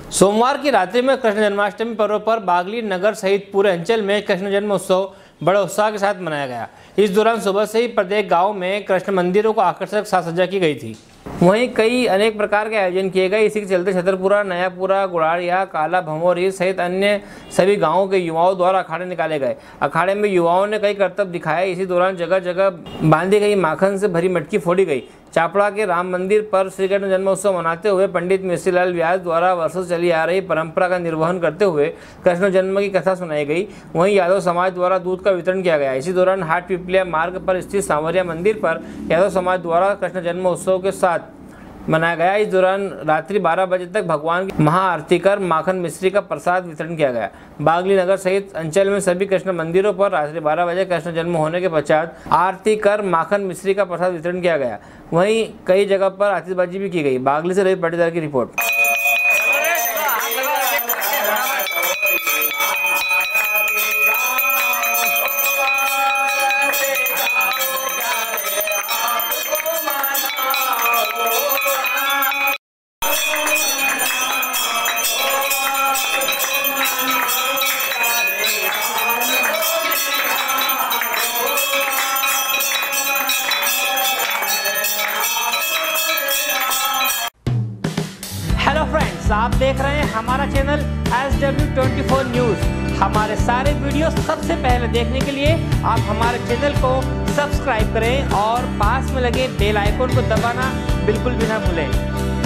सोमवार की रात्रि में कृष्ण जन्माष्टमी पर्व पर बागली नगर सहित पूरे अंचल में कृष्ण जन्म उत्सव बड़े उत्साह के साथ मनाया गया। इस दौरान सुबह से ही प्रत्येक गांव में कृष्ण मंदिरों को आकर्षक साज सज्जा की गई थी। वहीं अनेक प्रकार के आयोजन किए गए। इसी के चलते छतरपुरा, नयापुरा, गुड़ारिया, काला भमोरी सहित अन्य सभी गांवों के युवाओं द्वारा अखाड़े निकाले गए। अखाड़े में युवाओं ने कई करतब दिखाए। इसी दौरान जगह जगह बांधी गई माखन से भरी मटकी फोड़ी गई। चापड़ा के राम मंदिर पर श्री कृष्ण जन्मोत्सव मनाते हुए पंडित मिश्रीलाल व्यास द्वारा वर्षों से चली आ रही परंपरा का निर्वहन करते हुए कृष्ण जन्म की कथा सुनाई गई। वहीं यादव समाज द्वारा दूध का वितरण किया गया। इसी दौरान हाट पिपलिया मार्ग पर स्थित सांवरिया मंदिर पर यादव समाज द्वारा कृष्ण जन्मोत्सव के साथ मनाया गया। इस दौरान रात्रि 12 बजे तक भगवान की महाआरती कर माखन मिश्री का प्रसाद वितरण किया गया। बागली नगर सहित अंचल में सभी कृष्ण मंदिरों पर रात्रि 12 बजे कृष्ण जन्म होने के पश्चात आरती कर माखन मिश्री का प्रसाद वितरण किया गया। वहीं कई जगह पर आतिशबाजी भी की गई। बागली से रवि पाटीदार की रिपोर्ट। हेलो फ्रेंड्स, आप देख रहे हैं हमारा चैनल SW24 न्यूज़। हमारे सारे वीडियो सबसे पहले देखने के लिए आप हमारे चैनल को सब्सक्राइब करें और पास में लगे बेल आइकन को दबाना बिल्कुल भी ना भूलें।